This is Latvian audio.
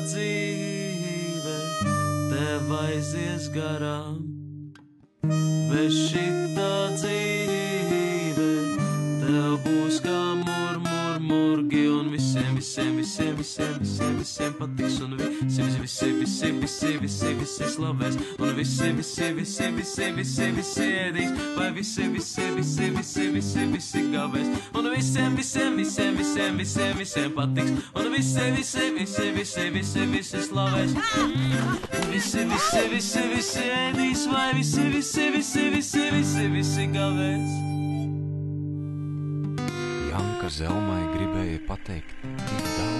dzīve tev aizies garām, bet šitā dzīve tev būs kā murgi, un visiem patiks, un visi slavēs, un visi ēdīs, vai visi gavēs, un visiem patiks, un visi slavēs, visi ēdīs, vai visi gavēs. Janka Zelmai gribēja pateikt tik daudz.